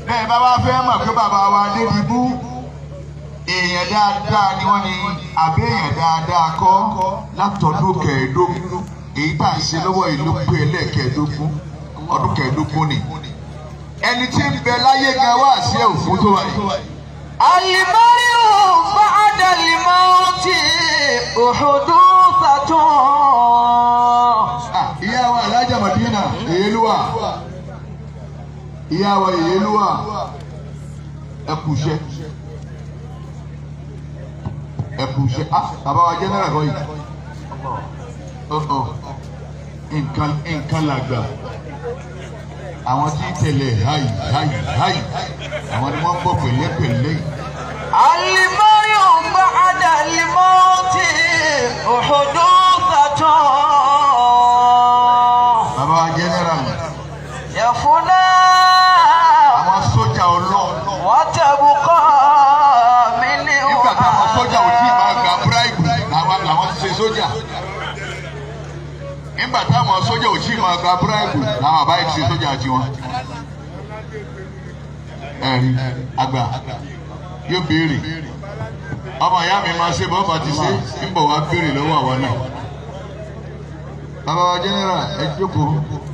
bẹ́ẹ̀ bá wá fẹ́ mọ̀ pé bàbá wa Adédìbú èèyàn dáadáa ni wọ́n ní àbí èèyàn dáadáa kọ́ látọdún kẹẹ̀ẹ́dógún èyí tá à ń ṣe lọ́wọ́ ìlú pé ẹlẹ́ẹ̀kẹẹ̀ẹ́dógún ọdún kẹẹ̀ẹ́dógún ni ẹni tí ń bẹ láyé gan wá sí ẹ̀ òfin tó wáyé. Al-mar'u ba'da al-mawti uhduthatun. Ìyá wa Alájà Madina Èyélúwà ìyá wa Èyélúwà ẹkùṣẹ́ bàbá wa jẹ́nẹ́rà kọ́ yìí nǹkan làgbà àwọn tí ń tẹ̀lé háì àwọn ni wọ́n ń bọ̀ pẹ̀lẹ́pẹ̀lẹ́. Al-mar'u ba'da al-mawti uhduthatun. Bàbá wa jẹ́nẹ́rà yafuna. Àwọn sójà ọlọ́run. Wa tabqa minhu. Nígbà táwọn sójà ò tí ì máa gba bíráìbù làwọn ti ṣe sójà. Nígbà táwọn sójà ò tí ì máa gba bíráìbù làwọn àbáyé ti ṣe sójà tiwọn. Ẹ̀rí àgbà yóò béèrè. Ọmọ ìyá mi máa ṣe bọ́ọ̀bà ti ṣe ń bọ̀ wá béèrè lọ́wọ́ àwọn náà. Bàbá wa jẹ́nẹ́rà ẹ jókòó.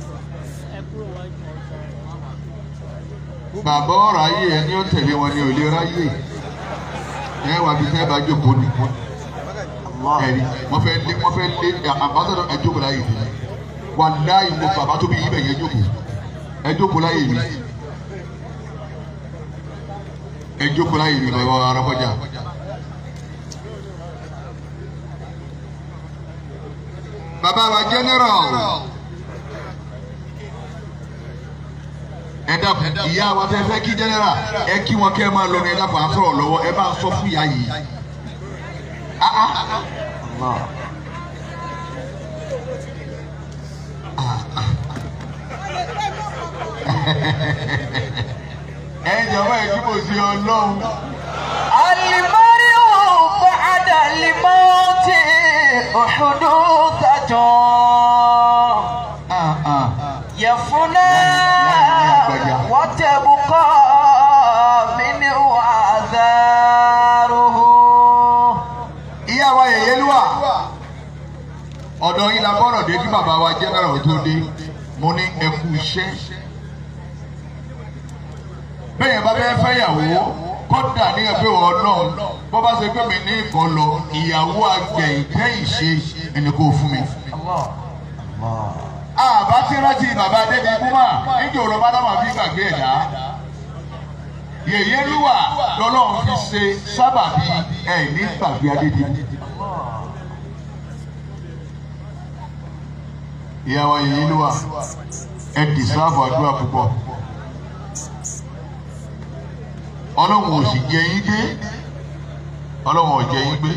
Bàbá ọ̀rọ̀ ayé ẹni ó tẹ̀lé wọn ni ò lè ráyè. Ẹ wà bí fẹ́ bá jókòó ni. Ẹ̀rí wọ́n fẹ́ lé àbátọ̀dọ̀ ẹ jókòó láyè mi. Wà láyè mo bàbá tó bí yí bẹ̀ yẹn jókòó. Ẹ jókòó láyè mi. Ẹ jókòó láyè mi bàbá Arákọjá. Bàbá wa general. Ẹ dákun ìyá wa fẹ́ kí general ẹ kí wọn kẹ́ máa lọ ní ẹ dákun à ń sọ̀rọ̀ lọ́wọ́ ẹ bá ń sọ fún ìyá yìí. Ẹ jọ̀wọ́ ẹ túbọ̀ sí Ọlọ́run. Al-mar'u ba'da al-mawti uhduthatun. Yafuna wa tabqa minhu atharuhu. Ìyá wa Èyélúwà ọ̀dọ̀ yìí la bọ́rọ̀ dé kí bàbá wa general tó dé mo ní ẹ kú iṣẹ́. Bẹ́ẹ̀ bá bẹ́ẹ̀ fẹ́yàwó kọ́dà ní ẹgbẹ́ Ọlọ́run bó bá ṣe pé mi ní ìkan lọ ìyàwó àgbẹ̀yìn kẹ́yìn ṣe ẹni kó fún mi. Àbá tí rántí bàbá Adédìbú mà níjẹ́ òrò bádámà fi gbàgbé ẹ̀dá. Èyélúwà lọ́lọ́run fi ṣe sábàbí ẹ̀ ní gbàgbé Adédìbú. Ìyá wa Èyélúwà ẹ dìsáàbù àdúrà púpọ̀. Ọlọ́run ò sì jẹ yín gbé Ọlọ́run ò jẹ yín gbé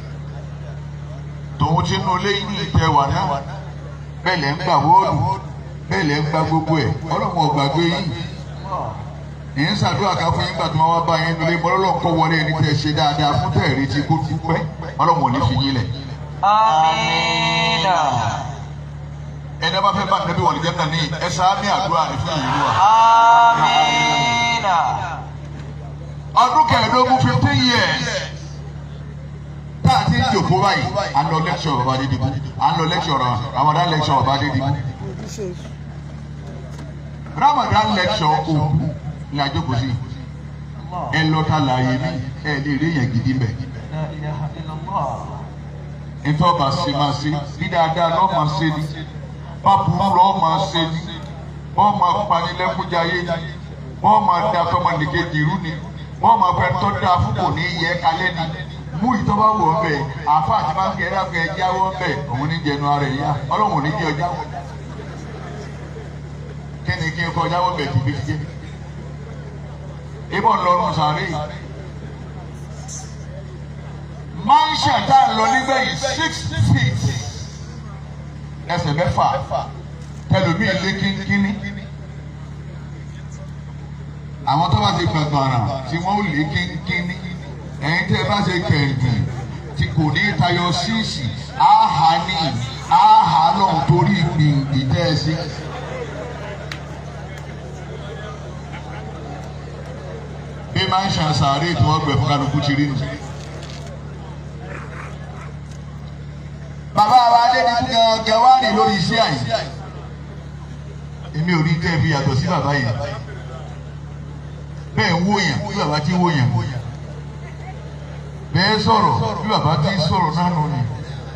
tòun tí inú ilé yín ní ìtẹ́wà náà bẹ́ẹ̀ lẹ́ ń gbà wọ́ọ̀lù bẹ́ẹ̀ lẹ́ ń gba gbogbo ẹ̀ Ọlọ́run ò gbàgbé yín ní ń ṣàdúrà ká fún yín gbà tí wọ́n wá bá yín nílé Ọlọ́run kọ́ wọlé ẹni tẹ́ ṣe dáadáa fún tẹ̀rí tí kò dúpẹ́ Ọlọ́run ò ní fi yín lẹ̀. Amina. Ẹni bá fẹ́ bá nẹ́bí wọ̀lì jẹ́ náà ní ẹ sáámi àdúrà ní fún Èyélúwà. Amina. Ọdún kẹẹ̀ẹ́dógún 15 years tá a ti ń jòkó báyìí à ń lọ lecture bàbá Adédìbú à ń lọ lecture Ramadan lecture bàbá Adédìbú Ramadan lecture òkú ní àjókòó sí ẹ lọ́ta láàyè mi ẹ lè rí èèyàn gidi mbẹ. Ìfẹ́ ọba ṣe máa ṣe bí dáadáa lọ́ọ́ máa ṣe ni bábùrú lọ́ọ́ máa ṣe ni wọ́n máa panilẹ́kúnjayé ni wọ́n máa da fọmọnìkejì irú ni wọ́n máa fẹ́ tọ́ da fún kò ní yẹ kalẹ́ ni mú ìtọ́ba wọ̀ ọ́ bẹ́ẹ̀ àfa àti máa ń kẹ́ ẹ́ dákẹ́ ẹ jáwọ́ bẹ́ẹ̀ òun ní jẹnu ara ẹ̀ yá Ọlọ́run ò ní jẹ́ ọjà wọ̀ kí ni kí n kọ́ jáwọ́ bẹ́ẹ̀ tìbí ti jẹ́ ibọ̀ lọ́rùn sàárè mansion tá a lọ nígbẹ̀yìn 6 feet ẹsẹ̀ mẹ́fà tẹlomi ilé kínkínní àwọn tó bá ti gbàgbàrà tí wọ́n ó lé kínkínní ẹ̀yin tẹ́ bá ṣe kẹ̀ǹdì tí kò ní tayọ síìsì áhà ní áhà lọ́hùn torí gbìngbì tẹ́ ẹ sí. máa ń ṣàṣàárè tí wọ́n gbẹ̀ fún kálukú ti rí nù. bàbá wa Adédìbú gangan wá rìn lórí iṣẹ́ àyè èmi ò rí tẹ́ fi yàtọ̀ sí bàbá yìí bẹ́ẹ̀ ń wòyàn bí bàbá ti wòyàn bẹ́ẹ̀ sọ̀rọ̀ bí bàbá ti sọ̀rọ̀ náà nù ni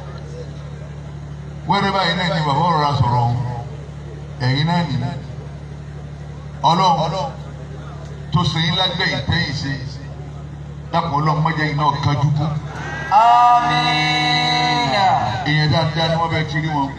wẹ́rẹ́ báyìí náà ni bàbá ọ̀rọ̀ sọ̀rọ̀ ọ̀hún ẹ̀yin náà nìyí ọlọ́run tó ṣe yín lágbẹ̀yìn tẹ́yìn ṣe dákun ọlọ́run mọ́jà yín náà kájú kú. Amina. Èèyàn dáadáa ni wọ́n bẹ kiri wọn.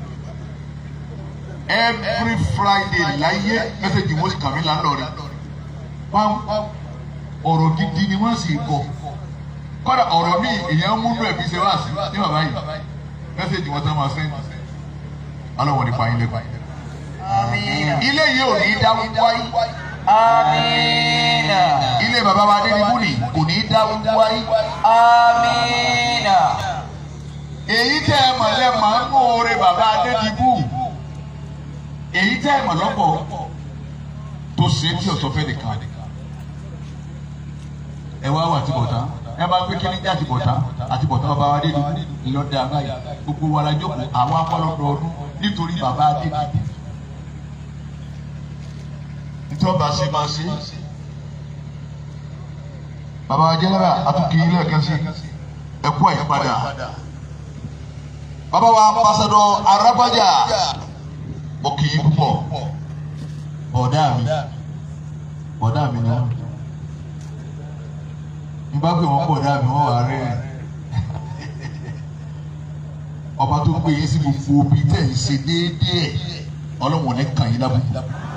Every Friday láyé mẹ́sẹ̀gì wọ́n sì kàmí lánàá wọ́n ọ̀rọ̀ gidi ni wọ́n sì kọ́ kọ́dà ọ̀rọ̀ míì èèyàn múnú ẹ̀bí ṣe wá sí ní bàbá yìí mẹ́sẹ̀gì wọ́n tán máa sẹ́yìn ọlọ́wọ́ nípa yín lẹ́kọ̀ọ́. Ilé yìí ò ní dáwọ́ wáyé. Amina. Ilé bàbá wa Adédìbú ni kò ní dáwọ́ wáyé. Amina. Èyí tẹ́ ẹ mọ̀ lẹ́ máa ń mú oore bàbá Adédìbú. Èyí tẹ́ ẹ mọ̀ lọ́pọ̀ tó ṣe tí ọ̀sọ́ fẹ́ nìkan. Ẹ wá wà àtibọ̀tá. Ẹ bá gbé kíní jẹ́ àtibọ̀tá. Àtibọ̀tá bàbá wa Adédìbú ìyọ̀dà báyìí. Gbogbo wa la jókòó àwọn akọ́lọ́dọọdún nítorí bàbá Adédìbú. Ìjọba ṣe máa ṣe. Bàbá wa jẹ́nẹ́rà àtúnkì ilé ẹ̀kan sí ẹ̀kú àyípadà. Bàbá wa ambassador Arágbájà mo kì í púpọ̀. Bọ̀dá mi ni wọ́n. N bá pè wọ́n bọ̀dá mi wọ́n wà rẹ̀. Ọba tó gbé yín sí gbogbo òbí tẹ̀ ń ṣe déédéé ọlọ́wọ̀n ní kàn yín lábùkù.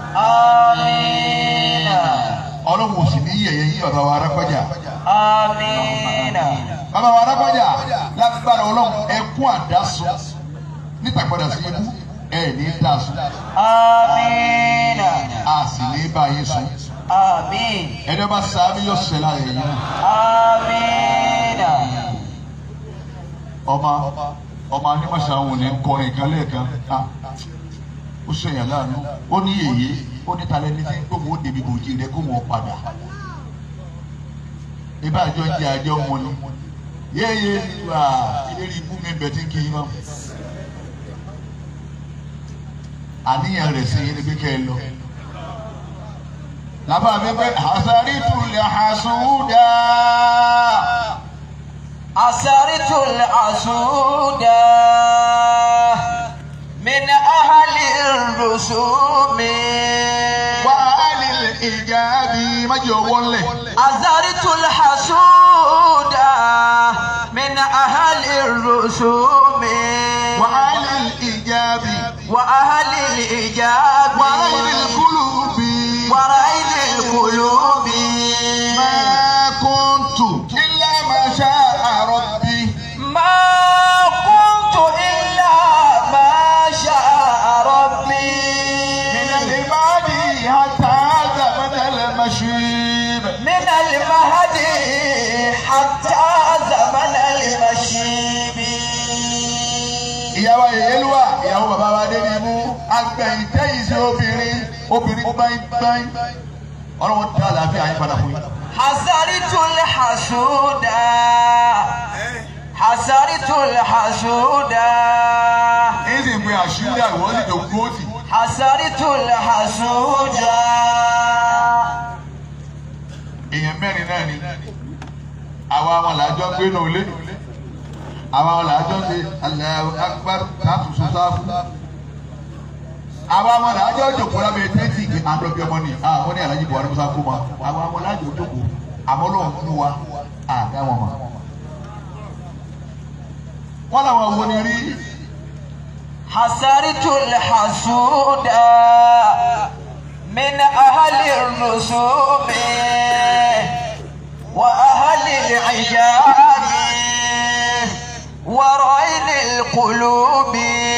Amina. Ọlọ́run sì ní yẹ̀yẹ́ yín bàbá wa Arágbájà. Amina. Bàbá wa Arágbájà lágbára Ọlọ́run ẹkún àdásọ nítàpadà sí ibú ẹ̀ ní dásọ. Amina. A sì ní bá yín sùn. Amin. Ẹni ọba sáábí yóò ṣẹlẹ̀ láàyè yín. Amina. ọmọ anímọ̀ṣà òun ní kọrin kan lẹ́ẹ̀kan. Ó ṣèyàn láàánú ó ní yèyé ó ní talẹ́ ní tí gbogbo ó débi bòjì rẹ kó wọn padà ibà àjọ ń jẹ àjọ wọn ni yéye wà ìlérí ibú mi bẹ̀ tí ń kí yín mọ́ àníyàn rẹ̀ sí yín níbi kẹ́ ẹ lọ. Lábàá mi pé àṣàrìtù lè àṣùdà. àṣàrìtù lè àṣùdà. من أهل الرسوم وأهل الإيجاب ما جوله أزرت الحسود من أهل الرسوم وأهل الإيجاب وأهل الإيجاب ورأي القلوب ورأي القلوب ما كنت إلا ما شاء ربي ما كنت إلا ما شاء ربي من المهدي حتى زمن المشيب من المهدي حتى زمن المشيب. ìyàwó Yèyélúwà ìyàwó bàbá wa Adédìbú agbẹ̀yìntẹ́yìn sí obìnrin gbáyìngbáyìn ọlọ́wọ́ tí àlàáfíà yín padà fún yín. حسرت الحسود حسرت الحسود èyí sì ń pe àṣírí àwọn sì tó gbóòtì. حسرت الحسود. èèyàn mẹ́rin náà ni àwa àwọn làájọ́ ń gbé náà lé àwa àwọn làájọ́ ń ṣe Allahu Akbar káàtù sọ́sáfù àwa àwọn làájọ́ jòkó lábẹ́ tẹ́tì kí àdọ́bí ọmọ ni àwọn ní Alhaji Buhari Musa kó ma àwa àwọn làájọ́ jòkó àmọ́ lọ́wọ́ fún wa àdá wọn mọ̀. wọ́n làwọn wo ni rí. حسرت الحسود من أهل الرسوم وأهل العجاب ورأي القلوب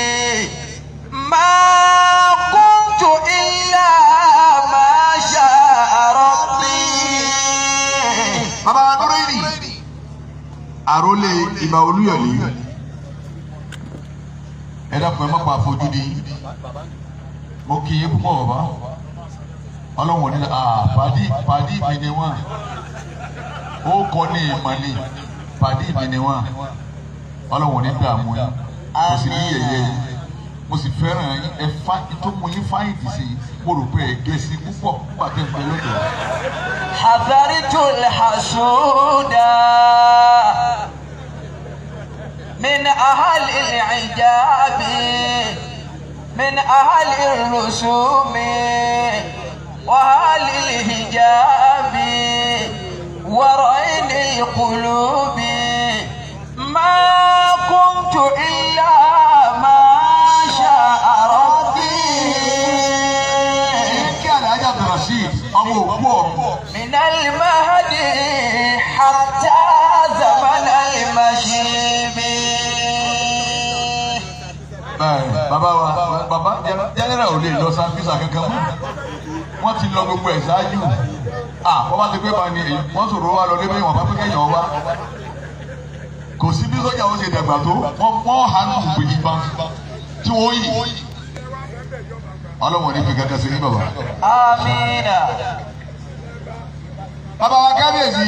ما كنت إلا ما شاء ربي. bàbá wa dúró yìí àrólé Ìbà Olúyọ̀lé ẹ dákun ẹ má pa àfojú di mo kì í púpọ̀ bàbá ọlọ́wọ́n ní pàdí mi ni wọ́n ó kọ́ ní ìmọ̀ ni pàdí mi ni wọ́n ọlọ́wọ́n ní dààmú yín kò sí ní yẹ̀yẹ́ yín mo sì fẹ́ràn yín tó mú yín fáyìntì sí i mo rò pé ẹ̀gẹ́ sí púpọ̀ nígbà tẹ́ ń pẹ́ lọ́dọ̀. hadharitul hasuda min ahli al-ijabi min ahli ar-rusumi wa ahli al-hijabi wa ra'il al-qulubi ma kuntu illa ma sha'a rabbi. kí Alhaji Abdulrasheed ọmọ òkú ọ̀run. min al-mahdi hatta zaman al-mashibi. bàbá jẹ́nẹ́rà ò lè lọ sanfisa kankan mọ́ wọ́n ti lọ gbogbo ẹ̀ ṣáájú wọ́n bá ti pé bá ní wọ́n sọ̀rọ̀ wá lọ lébé wọn bá pé kẹ́yìn wá kò sí bí sọ́jà ó ṣe dàgbà tó wọ́n hàn ní ìgbèjì bá tí wọ́n yìí ọlọ́wọ́n ní fi kankan sí ní bàbá. amina. bàbá wa kábíyèsí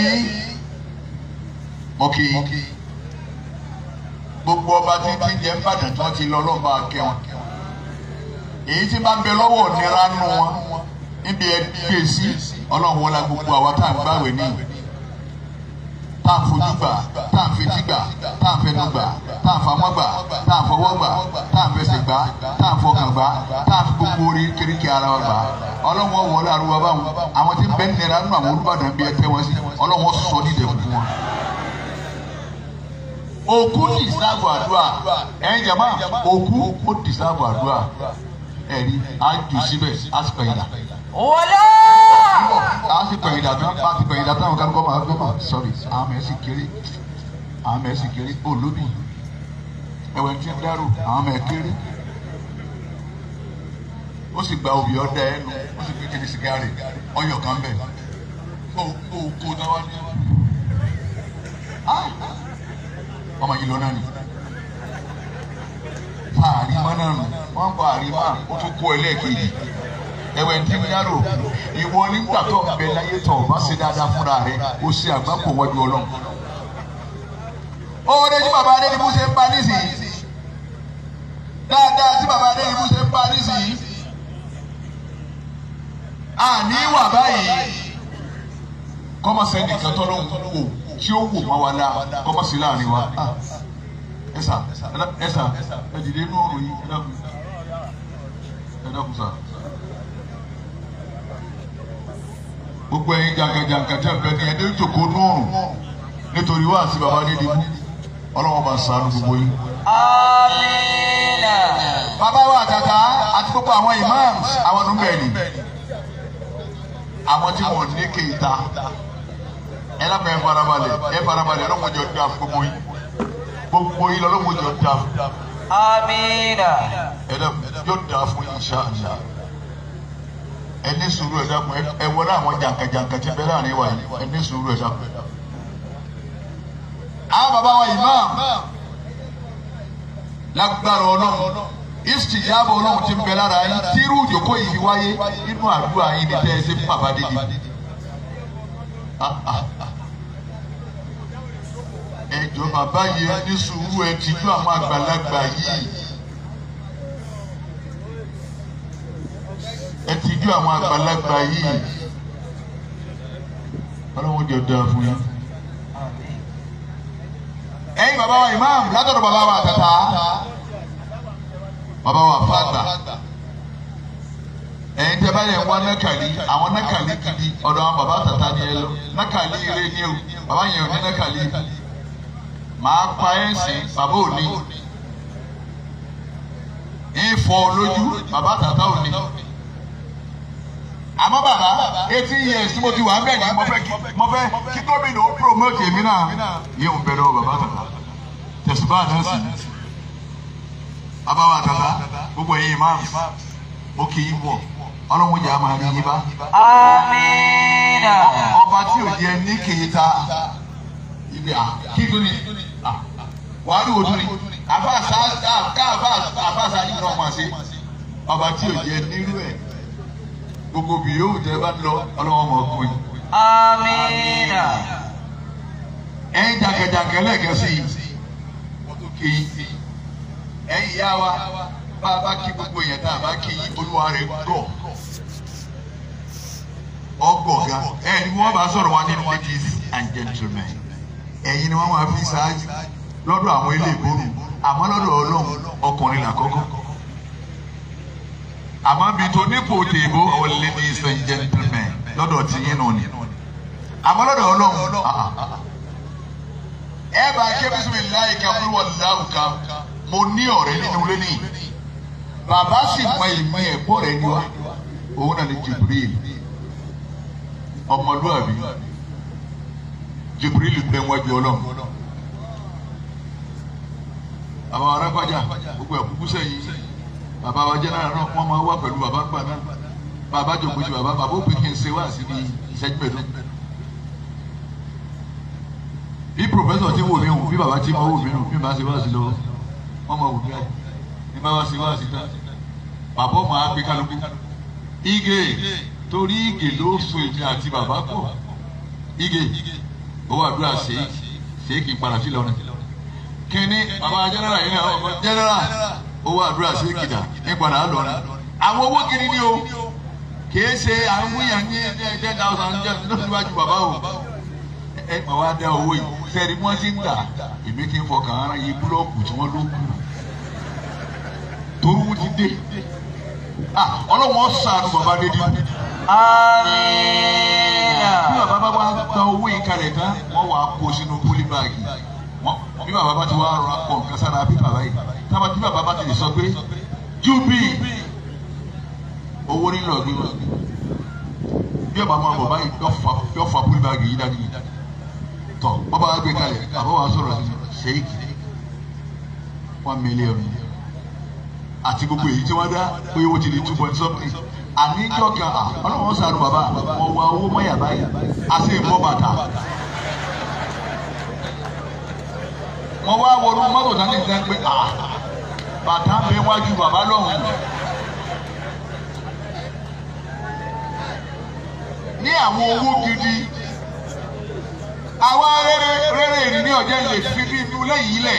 mo kì í gbogbo ọba tí ti jẹ Ìbàdàn tí wọ́n ti lọ lọ́ba kẹwọn èyí tí bá ń bẹ lọ́wọ́ nira nù wọn níbi ẹgbẹ́ sí ọlọ́run wọlá gbogbo àwa tá à ń gbàwé ní tá à ń fojú gbà tá à ń fetí gbà tá à ń fẹnu gbà tá à ń famọ́ gbà tá à ń fọwọ́ gbà tá à ń fẹsẹ̀ gbà tá à ń fọkàn gbà tá à ń fi gbogbo orí kéríkì ara wa gbà ọlọ́run wọlé àrùwá báwọn àwọn tí ń bẹ nira nù àwọn Olúbàdàn bí ẹ tẹ́ wọn sí ọlọ́run sọ nídẹ̀ẹ́ fún wọn. Òkú dìsáàbù àdúrà ẹ̀yin jàmá òkú ó dìsáàbù àdúrà ẹ̀rí àjù síbẹ̀ àsìpẹ̀yìdà. wọlé. àsìpẹ̀yìdà tán àsìpẹ̀yìdà tán ọ̀gá kọ́ máa gbé mà sọ́rí àwọn mẹ́sì kéré olóbì ẹ̀wẹ̀ tí ń dárò àwọn mẹ́ kéré ó sì gba òbí ọ̀dà ẹnu ó sì gbé kéde sìgárì ọyọ̀ kan bẹ̀ òkú náà wá ní ọmọ yìí lọ náà ni àrímá náà nù wọn kọ àrímá ó tún kó ẹlẹ́ẹ̀kejì ẹ̀wẹ̀ tí ń dárò ìwọ nígbà tó ń bẹ láyé tó bá ṣe dáadáa fúnra rẹ ó ṣe àgbákò wájú Ọlọ́run. oore tí bàbá Adédìbú ṣe ń bá nísìnyí dáadáa tí bàbá Adédìbú ṣe ń bá nísìnyí àní wà báyìí kọ́mọ̀sẹ́ nìkan tó ló ń wò tí ó wò má wa la kọ́mọ̀sí láàrin wa ẹ̀sà ẹ dìde inú ọ̀run yìí ẹ dákun sá. gbogbo ẹ̀yin jàǹkàjàǹkà tẹ̀ bẹ́ẹ̀ ni ẹ̀dẹ́ ìjòkó nùrùn nítorí wá sí bàbá Adédìbú ọlọ́wọ́n bá ṣàánú gbogbo yín. amina. bàbá wa àtàtà àti gbogbo àwọn imams àwọn nùbẹ̀ẹ́nì àwọn tí wọn ní kéèta ẹ lápẹ ẹ farabalẹ̀ ọlọ́wọ́n jọ da gbogbo yín lọ́wọ́n jọ da. amina. ẹ dẹ yóò da fún yín insha Allah. ẹ ní sùúrù ẹ dákun ẹ wọlé àwọn jàǹkàjàǹkà tí bẹ láàrin wa yìí ẹ ní sùúrù ẹ dákun. àwọn bàbá wa imam lágbára Ọlọ́run ìsìyàbọ Ọlọ́run ti ń bẹ lára yín tírú ìjókòó yìí wáyé nínú àdúrà yín ní tẹ ẹ ṣe fún bàbá Adédìbú. ẹjọ bàbá yìí ẹ ní sùúrù ẹ tìjú àwọn àgbàlagbà yìí ẹ tìjú àwọn àgbàlagbà yìí Ọlọ́run jọ dáa fún yín. ẹ̀yin bàbá wa imam látọ̀dọ̀ bàbá wa àtàtà bàbá wa fàgbà ẹ̀yin tẹ́ bá yẹ wá nákàlí àwọn nákàlí gidi ọ̀dọ̀ àwọn bàbá àtàtà ni ẹ lọ nákàlí eré ni o bàbá yẹn ò ní nákàlí màá pa ẹ́ sìn bàbá òní ìfọ̀ lójú bàbá àtàtà òní àmọ́ bàbá 18 years tí mo ti wà ń bẹ̀ ní mo fẹ́ kí gómìnà ó promote èmi náà yóò bẹ̀rẹ̀ ọ bàbá àtàtà tẹ̀síbá náà sì bàbá wa àtàtà gbogbo ẹ̀yin imam ó kì í wọ̀ Ọlọ́run yà á máa rí yín bá. amina. ọba tí ò jẹ ní kèéta ibi kí tó ní wàá rí ojú ni àfàṣà yìí náà máa ṣe ọba tí ò jẹ nírú ẹ̀ gbogbo bí yóò tẹ́ bá lọ ọlọ́wọ́ mọ̀ ọkùnrin. Amina. ẹ̀yin jàkẹ̀jàkẹ̀ lẹ́ẹ̀kẹ́sì kì í ẹ̀yin yá wa bá a bá kí gbogbo èèyàn tá a bá kí olúwa rẹ̀ gọ̀ ọgọ̀gá ẹni wọ́n bá sọ̀rọ̀ wọn ní ladies and gentlemen ẹ̀yin ni wọ́n máa fi ṣáájú lọ́dọ̀ àwọn ilé ìbòrò àmọ́ lọ́dọ̀ ọlọ́run ọkùnrin làkọ́kọ́ àmọ́ bíi tó nípò tèbó àwọn ladies and gentlemen lọ́dọ̀ tí yín nù ni àmọ́ lọ́dọ̀ ọlọ́run ẹ bá ké bisimilayi ká wíwọ láwùká mo ní ọ̀rẹ́ nínú ilé ní bàbá sì mọ ìmọ̀ ẹ̀kọ́ rẹ̀ ní wa òun náà ní Jibril ọmọlúwàbí Jibril bẹ wájú ọlọ́run àwọn arápájà gbogbo ẹ̀kúkú sẹ́yìn bàbá wa jẹ́ náà wọ́n máa wá pẹ̀lú bàbá gbà náà bàbá jòkó sí bàbá ó pè kí n ṣe wá sí ní ìṣẹ́jú mẹ́ẹ̀ẹ́dógún bí pòfẹ́sọ̀ tí wò mí hù bí bàbá tí mo wò mí hù bí bàbá ṣe wá sí lọ́wọ́ wọ́n máa wò mí àyè bí bàbá ṣe wá sí tán bàbá ọmọ á gbé kálukú Ige torí Ige ló so èmi àti bàbá pọ̀ Ige owó àdúrà ṣèkì ń padà sí lọ́rùn kíní bàbá jẹ́nẹ́rà yìí náà ọkọ jẹ́nẹ́rà owó àdúrà ṣèkì dà ń padà lọ́rùn àwọn owó kiri ni o kìí ṣe àwọn èèyàn ní 10,000 jẹ́ lóṣùwájú bàbá o ẹ mà wá dá owó yìí sẹ́ni wọ́n ti ń gbà èmi kì í fọkàn ara yìí búlọ́ọ̀kù tí wọ́n ló kù torú ti dé ọlọ́wọ́n sànù bàbá dédé. Amina. bí bàbá bá wá gba owó yìí kalẹ̀ tán wọ́n wàá kó sínú pólí báàgì bí bàbá bá ti wá ra pọ̀ nǹkan sára bí bàbá yìí tábà tí bàbá bá ti lè sọ pé júbì owó nílò ọ̀gbìn wọn bí ọba máa bọ̀ báyìí yọ fa pólí báàgì yìí dání tọ bàbá wa gbé kalẹ̀ bàbá wa sọ̀rọ̀ sí ṣéèkì 1 million àti gbogbo èyí tí wọ́n dá pé owó ti di 2 point something àníjọ́ kan ọlọ́wọ́n sàrò bàbá wọn wá owó mọ́yà báyìí a sì ń bọ́ bàtà wọ́n wá wọnú mọ́tò náà ní ìdá pé bàtà ń bẹ wájú bàbá lọ́hùn ní àwọn owó gidi àwọn rere ìrìn ní ọjà lè fi inú lẹ́yìn lẹ̀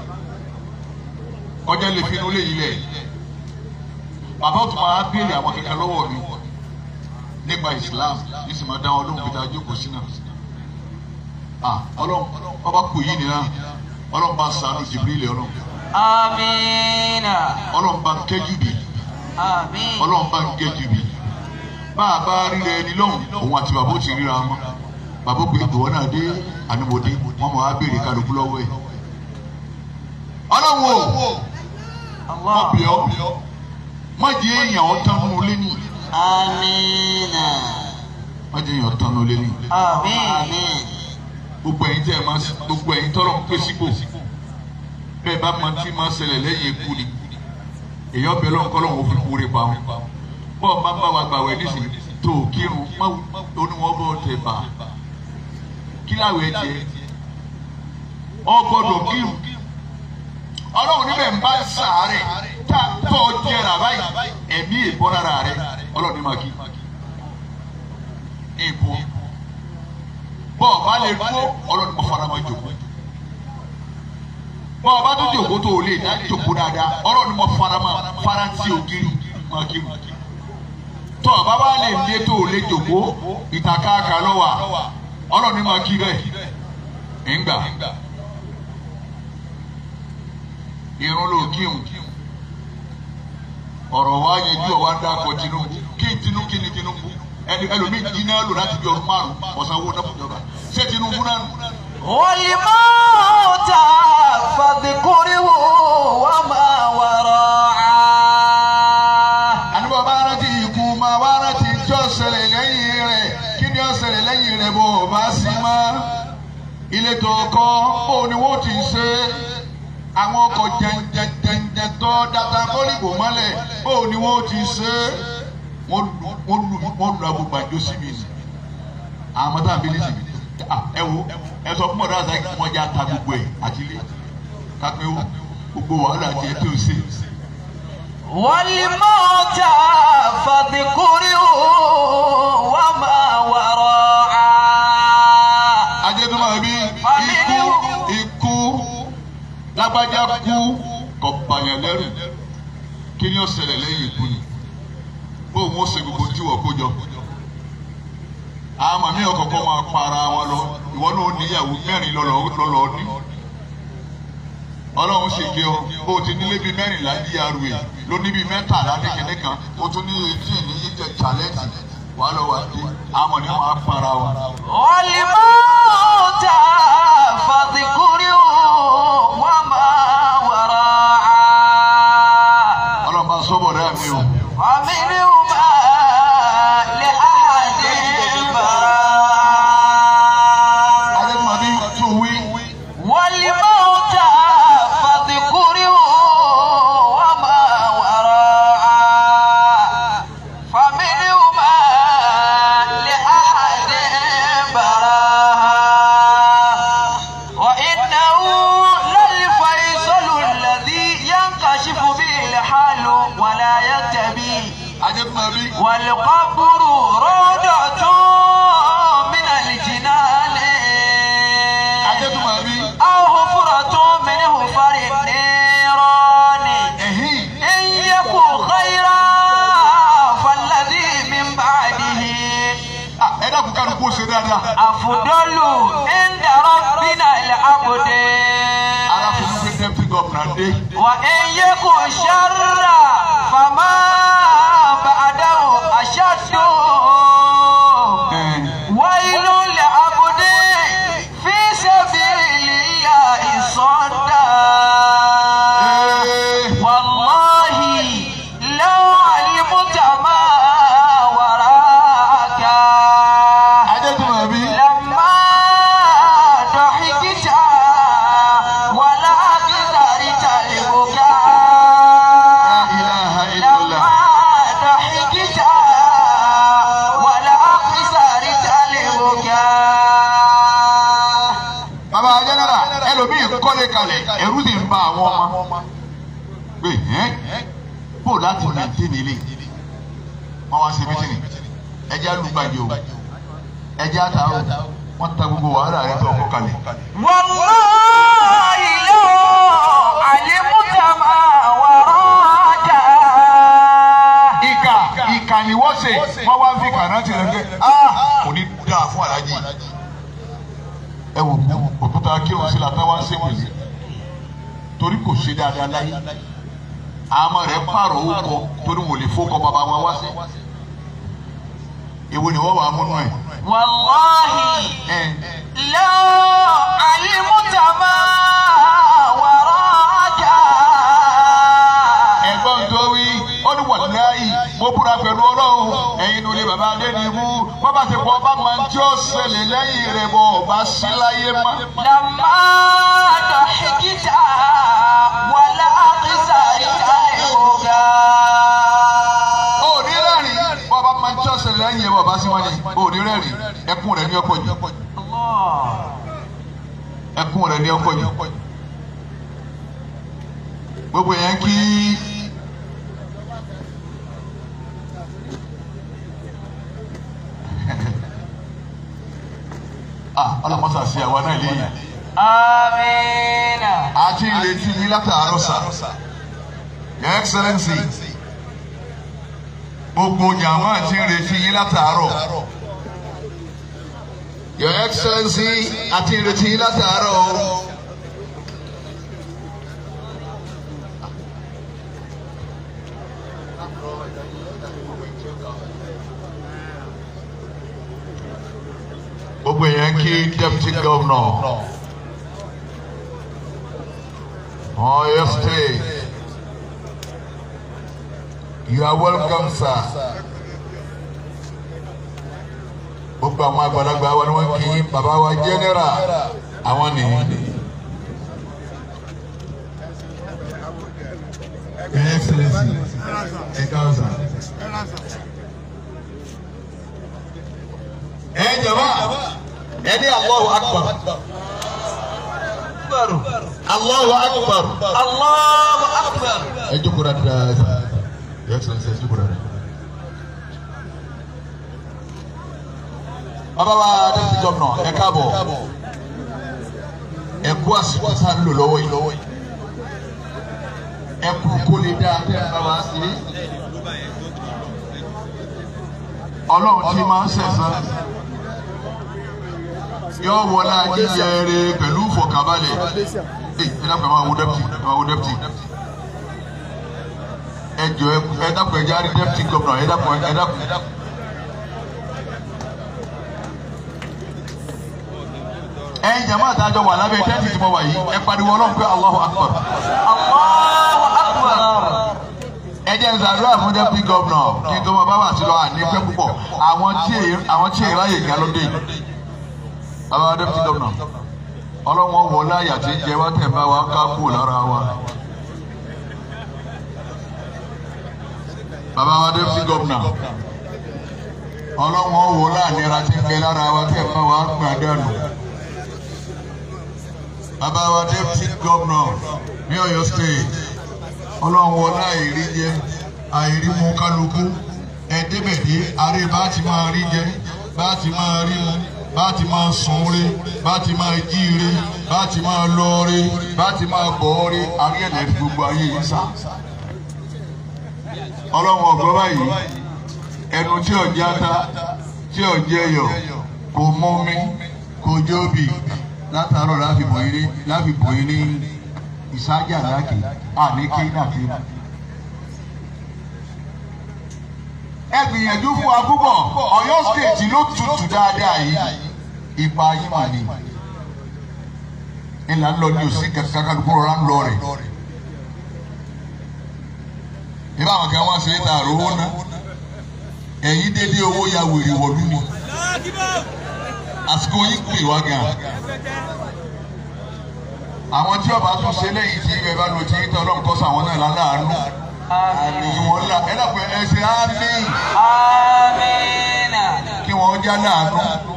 ọjà lè fi inú lẹ́yìn lẹ̀ bàbá òtún máa béèrè àwọn kankan lọ́wọ́ mi nípa Islam ní sì máa dá wọn lóhùn pété ajókòó sí náà ọlọ́run ọba kò yí nìyà ọlọ́run bá ṣàánú Jibril ọlọ́run. Amina. ọlọ́run bá ń kẹ́jú bì. Àmín. ọlọ́run bá ń kẹ́jú bì. bá a bá ríra ẹni lọ́hùn òun àti bàbá ó ti ríra wọn bàbá pé ìwọ náà dé ànúmọ̀dé wọn máa wá béèrè kálukú lọ́wọ́ ẹ̀. ọlọ́run o má bì ọ́ má jẹ́ èèyàn ọ̀tán nínú ilé ní. Amina. má jẹ́ èèyàn ọ̀tán nínú ilé ní. Àmín. gbogbo ẹ̀yin tẹ́ ẹ máa gbogbo ẹ̀yin tọ́lọ́ ń pè sípò bẹ́ẹ̀ bá máa ti máa ṣẹlẹ̀ lẹ́yìn ikú ni èèyàn bẹ lọ́nkọ́ lọ́wọ́ fi kúre pa wọn bọ́ọ̀ máa bá wa gbàwẹ̀ nísìnyí tó kírun oníwọ̀n bọ́ tẹ̀ bá kíláwé tiẹ̀ ọgbọ́dọ̀ kírun ọlọ́run níbẹ̀ ń bá sàárẹ̀ tá a tọ́ jẹrà báyìí ẹ̀mí ìbọ́lára rẹ̀ ọlọ́run ní máa kí ìbò bọ́ọ̀ bá lè dúró ọlọ́run kò fara máa jòkó bọ́ọ̀ bá tó jòkó tó lè dá jòkó dáadáa ọlọ́run kò fara tí ògiri máa kí mu tọ́ bá bá lè lé tó lè jòkó ìtàkàkà lọ́wọ́ ọlọ́run máa kí bẹ́ẹ̀ ńgbà irun ló kíhun ọ̀rọ̀ wa yẹn ju ọ̀wá dákọ̀ Tinubu kí ni Tinubu ẹlòmíì jí náà lò láti bí ọdún márùn-ún ọ̀sán owó náà fúnjọba ṣé Tinubu náà nù. Wal-mauta fadhkurhu wa ma wara'a. àníbọ̀ bá rántí ikú máa wá rántí tí ó ṣẹlẹ̀ lẹ́yìn rẹ̀ kí ni ó ṣẹlẹ̀ lẹ́yìn rẹ̀ bó o bá sí mọ́ ilé tó kọ́ bó ni wọ́n ti ṣe àwọn ọkọ̀ jẹ̀ǹjẹ̀ǹjẹ̀ tó dáta kólíbò mọ́lẹ̀ bó ni wọ́n ti ṣe wọ́n lu agbègbè àjọ sí mi ni àwọn mọ́tà bí nísì ẹ wo ẹ sọ fún ọ̀dọ́ àṣà kí wọ́n já ta gbogbo ẹ̀ àti ilé kápẹ́ wo gbogbo wàhálà àti ẹ̀ tó ṣe والموت فاذكره وما وراء. ajẹ́dúmọ̀ bí ikú lágbájá kú kò bàyàn lẹ́rù kí ni ó ṣẹlẹ̀ lẹ́yìn ikú ni bóun ó ṣe gbogbo tí wọ́n kó jọ. àwọn màmí ọ̀kọ̀ọ̀kan máa para wọn lọ ìwọ náà ó níyàwó mẹ́rin lọ́lọ́ ní. ọlọ́run ṣe gé ọ bó ti nílé bíi mẹ́rìnlá DRA ló ní bíi mẹ́tàlá ní kinní kan ó tún ní etí ní yíjẹ challenge wà lọ wà dé àmọ́ ní wọn á para wọn. والموت فاذكره وما وراء. ọlọ́run bá sọ́bọ̀ rẹ̀ mi o. ومنهما لأحد براء. adémọ̀bí tún wí. والموت فاذكره وما وراء. فمنهما لأحد براء. وإنه للفيصل الذي ينكشف به الحال ولا ينتبه. adémọ̀bí. والقبر روضة من الجنان adémọ̀bí. أو حفرة من حفر النيران. إن يكن خيرا فالذي من بعده ẹ dákun kárí kó ṣe dáadáa. أفضل عند ربنا العبد. arákùnrin pé deputy governor dé. وإن يكن شرا فما بعده أشد. ويل لعبد في سبيل الله صدى. والله لو علمت ما وراك adémọ̀bí. لما ضحكت ولا قدرت البكاء. ilaha لما illallah. ضحكت ولا قدرت البكاء. bàbá jẹ́nẹ́rà ẹlòmíì kọ́lé kalẹ̀ ẹ̀rù sì ń ba àwọn ọmọ pé bó láti mẹ́tẹ́ nílé wọ́n wá sí mítìnì ẹjẹ́ alùpàdé o ẹjẹ́ àtàrò wọ́n ta gbogbo wàhálà rẹ̀ tó ọkọ̀ kalẹ̀. والله لو علمت ما وراك. ìkà ni wọ́n ṣe wọ́n wá fi kànáà ti rẹ̀ pé kò ní dáa fún aláàjì. ẹ wò òkúta kírun sí làtà wá ń ṣèpèlè torí kò ṣe dáadáa láyé àmọ́ rẹ̀ pààrọ̀ owó kọ torí wò lè fọkọ bàbá wọn wá sí. èwo ni wọ́n wà á múnú ẹ̀. والله لو علمت ما وراك. ẹ̀gbọ́n tó wí ó ní wàláyì mo búra pẹ̀lú ọlọ́run ẹ̀yin ló lè bàbá adé ní ibú wọ́n bá ti kọ́ ọba máa ń tí ó ṣẹlẹ̀ lẹ́yìn rẹ̀ bọ̀ ọba sí láyé mọ́. لما ضحكت ولا قصرت البكاء. òní rẹ́rìn bọ́ba máa ń tí ó ṣẹlẹ̀ lẹ́yìn rẹ̀ bọ̀ ọba sí wọn ni òní rẹ́rìn ẹkún rẹ̀ ní ọkọ̀ jù ẹkún rẹ̀ ní ọkọ̀ jù gbogbo yẹn kí ọlọmọsà sí àwa náà léyìn. آمين. a ti ń retí yín látàárọ̀ sà Your Excellency gbogbo jàmá ti ń retí yín látàárọ̀ Your Excellency a ti ń retí yín látàárọ̀ o. gbogbo yẹn kí Deputy Governor Oyo State, you are welcome, sir. Gbogbo àwọn àgbàlagbà wa ni wọ́n kí bàbá wa general àwọn nìyí. Your Excellency, ẹ káàsán sà. Ẹ jọba, ẹ ní Allahu Akbar. Allahu Akbar. الله أكبر. Ẹ jókòó dáadáa. Your Excellency, you brother. Baba Deputy Governor, ẹ káàbọ̀. Ẹ kú àsìkò tá a lò lọ́wọ́ yìí. Ẹ kú kó lè dá bàbá sí. Ọlọ́run tí máa ń ṣẹ̀san. Yọ wọlé ajíjẹrẹ pẹ̀lú ìfọ̀kànbalẹ̀. Ẹ dákun ẹ máa wo deputy. Ẹ jọ ẹ dákun ẹ jáde Deputy Governor ẹ dákun. Ẹ̀yin jama àtàjọ wà lábẹ́ tẹ́ǹtì tí mo wà yìí ẹ pariwo Ọlọ́run pé Allahu Akbar. Allahu Akbar. Ẹ jẹ́ ìsàdúrà fún Deputy Governor kí n tó mọ bábà sí lọ àní pẹ́ púpọ̀ àwọn tí ìráyè ìgbà ló dé. Bàbá Deputy Governor Ọlọ́run wọ láyà tí ń jẹ wá tẹ̀ bá wa ká kú lára wa. Bàbá wa Deputy Governor Ọlọ́run wọ láàánira tí ń bẹ lára wa tẹ̀ bá wa gbà dànù. Bàbá wa Deputy Governor ní Ọ̀yọ́ State Ọlọ́run wọlá àìrí jẹ àìrí mu kálukú ẹ̀ẹ́dẹ́gbẹ̀dé àárẹ̀ bá ti máa rí jẹ bá ti máa rí mu bá ti máa sùn rí bá ti máa jí rí bá ti máa lọ rí bá ti máa bọ̀ rí àríyànjẹ gbogbo ayé yìí sá. Ọlọ́run ọ̀gbọ́n báyìí ẹnu tí ọ̀jẹ̀ ata tí ọ̀jẹ̀ ẹyọ kò mú mi kò jóbi látàárọ̀ láfi bòyí ní ìsájà láàkì àní kéèdàké. Ẹ gbìyànjú fún wa púpọ̀ Ọ̀yọ́ State ló tutù dáadáa yìí ipa yìí mà ní. Ìlà ń lọ ní òsì kankan rọra ń lọ rẹ̀. Ìbá àwọn kan wá sí ìta àròwó ná. Ẹ̀yin dédé owó ya wèrè wọ̀lú ni. Àsìkò yìí pè wá gan. Àwọn tí ọba tún ṣe lẹ́yìn tí ibẹ̀ bá lo ti ń tọ́ Ọlọ́run kọ́ sáwọn náà láàánú. Ìwọ̀n ńlá ẹ dàpọ̀ ẹ ṣe àmín. Kí wọ́n já láàánú.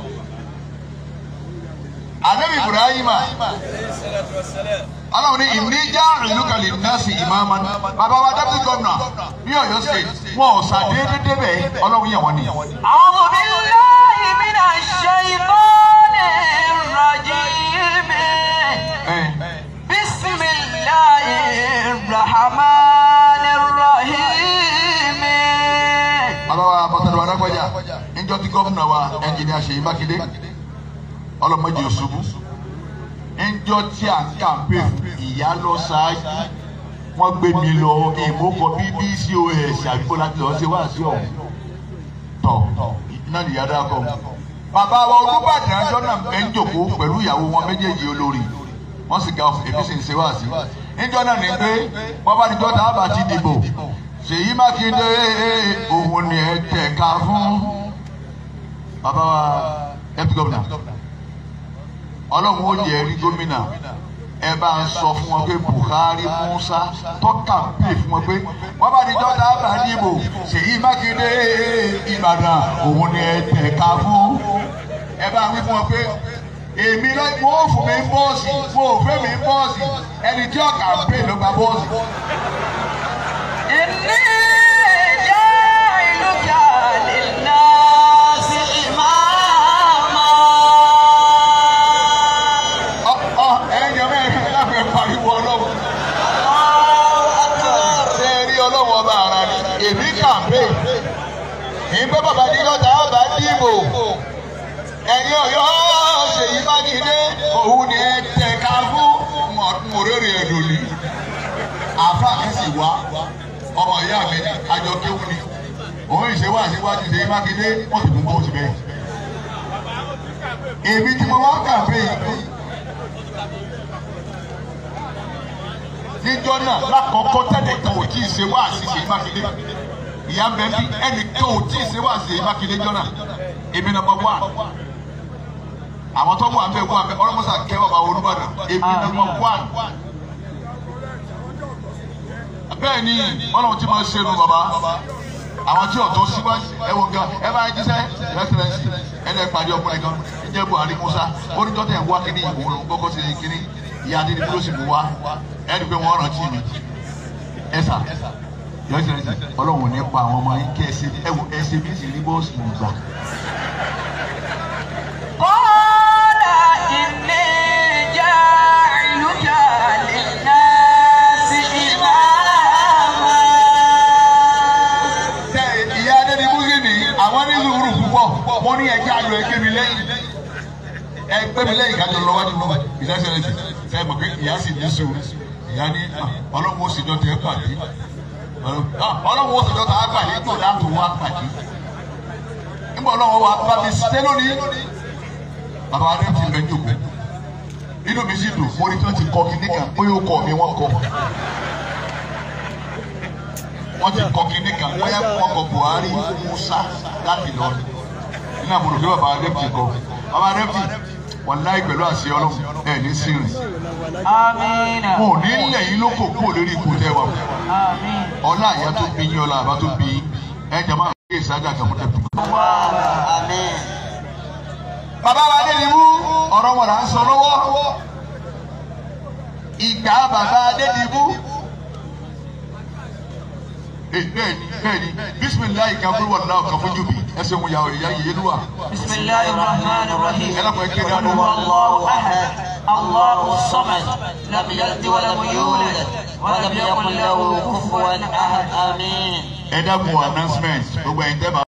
Ànábì Ibrahima Ọlọ́run ní ìníjà ìlúkàlì nọ́ọ̀sì ìmáàmá. Bàbá wa Deputy Governor ní Ọ̀yọ́ State wọn ò ṣàdédé débẹ̀ Ọlọ́run yẹ̀ wọ́n ni. A'udhu billahi minash shaytanir rajim. Bismillahirrahmanirrahim. Bàbá wa Bọ́tàlú Adágbájá níjọ́ tí gómìnà wa Ẹnjìnìà Ṣèyí Mákindé ọlọ́mọdé òṣùbù níjọ́ tí à ń kàmpé ìyá lọ ṣáájú wọ́n gbé mi lọ ìmọ̀kọ BBCOS àdúgbò láti lọ ṣe wá sí ọ̀hún tọ̀ náà nìyá dákọ̀. Bàbá wa Olúbàdàn àjọ náà ń jòkó pẹ̀lú ìyàwó wọn méjèèjì olórí wọ́n sì ga èmi sì ń ṣe wá sí. Níjọ́ náà ní pé wọ́n bá níjọ́ tá a bá ti dìbò Ṣèyí Mákindé òun ni ẹ tẹ̀ka fún bàbá wa Deputy Governor. Ọlọ́run ó yẹ rí gómìnà ẹ bá ń sọ fún wọn pé Buhari Musa tọ́ka pè fún wọn pé wọ́n bá níjọ́ tá a bá dìbò Ṣèyí Mákindé Ìbàdàn òun ni ẹ tẹ̀ka fún ẹ bá wí fún wọn pé èmi lọ wọ́n fún mi bọ́ọ̀sì wọ́n ò fẹ́ mi bọ́ọ̀sì ẹni tí ọ̀gá pè ló gba bọ́ọ̀sì. Inni ja'iluka linnasi imama. Ẹ̀yin mẹ́rin láfẹ́ pariwo Ọlọ́run. Ṣé rí Ọlọ́run ọba ara ni? Èmi kàmpé. Ìgbẹ́ bàbá nígbà tá a bá dìbò. Ẹ̀yin Ọ̀yọ́ Ṣèyí Mákindé òun ni ẹ tẹ̀ka fún mọ̀rẹ́rẹ́ ẹ̀dọ̀lì. Àfa mi sì wá ọmọ ìyá mi àjọ kéwù ni. Òun ìṣèwà síwájú Ṣèyí Mákindé wọ́n sì tún bọ́ sí bẹ́ẹ̀. Èmi tí mo wá kàmpé yìí. Níjọ́ náà lákọ̀ọ́kọ́ tẹ́lẹ̀ kan ò tí ì ṣe wá sí Ṣèyí Mákindé. Ìyá bẹ́ẹ̀ bí ẹnìkan ò tí ì ṣe wá sí Ṣèyí Mákindé jọ́nà. Èmi number one. Àwọn tó wà ń bẹ wà ń bẹ ọlọ́mọsà kẹ́ bàbá Olúbàdàn. Èmi number one. Bẹ́ẹ̀ ni Ọlọ́run tí mo ṣe nu bàbá. Àwọn tí ọ̀tọ̀ síwájú ẹ̀wọ̀n gan ẹ bá jíṣẹ́ rẹ́sìrẹ́sì ẹ̀lẹ́ pàdé ọkùnrin kan ìjẹ́ Buhari Musa oníjọ́ tẹ̀ ń wá kíní ìwòrán ló ń kọ́kọ́ sí kíní ìyá adé ni bí ó sì mú wá ẹni pé wọ́n rántí mi ẹ̀sà Ọlọ́run nípa àwọn ọmọ yín kẹ́ ẹsẹ̀ bí sì rí bọ́ọ̀sì gbà. Qala inni ja'iluka linnasi imama. Ìyá Adédìbú sì ní àwọn ní sùúrù púpọ̀ wọ́n ní ẹjẹ́ ayọ̀ ẹgbẹ́ mi lẹ́yìn kájọ lọ́wọ́dún mọ́ ìdásẹ́lẹ̀sì sẹ́yìn mọ̀ pé ìyá sì ní sùúrù ìyá ní Ọlọ́run ó sì jọ tẹ́ pàdé Ọlọ́run ó sì jọ tẹ́ pàdé tó láàtò wá pàdé nígbà Ọlọ́run wa bá mi ṣe lónìí bàbá rẹ̀ ti bẹ jòkó inú mi sì dùn mo rí tí wọ́n ti kọ́ kíní kan bóyá ó kọ́ mi wọ́n kọ́ wọ́n ti kọ́ kíní kan bóyá wọ́n kọ́ Buhari Musa láti lọ nínú àbúrò bí bàbá rẹ̀ ti kọ́ bàbá rẹ̀ ti wàláì pẹ̀lú àṣẹ Ọlọ́run ẹ̀ ní sírìn. Àmín. Mo ní ilẹ̀ yìí ló kò kúrò lórí ikú tẹ́ wa. Àmín. Ọlá àyà tó bí yín ọlá àbá tó bí yín ẹ jẹ́ máa gbé ìsájà kàmútẹ́ bí. Àmín. Bàbá wa Adédìbú ọ̀rọ̀ wọn là ń sọ lọ́wọ́. Ìgbà bàbá Adédìbú. Bẹ́ẹ̀ni bisimilayi kan fún wọn náà kan fún jùbí ẹsẹ̀ wọn yàwó ìyá yìí lúwa. Bisimilayi rahman rahim. Ẹ lọ́kọ̀ ẹ kéde àná. Allahu ahad. Allahu samad. Lam yalid wa lam yulad. Wa lam yakun lahu kufuwan ahad. Àmín. Ẹ dákun announcement gbogbo ẹ̀yin tẹ́ bá.